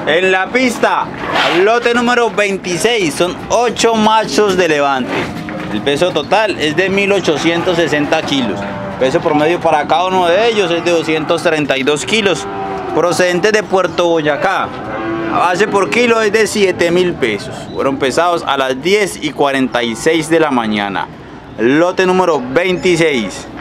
En la pista, lote número 26, son 8 machos de levante. El peso total es de 1860 kilos. Peso promedio para cada uno de ellos es de 232 kilos. Procedentes de Puerto Boyacá. La base por kilo es de 7.000 pesos. Fueron pesados a las 10:46 de la mañana. Lote número 26.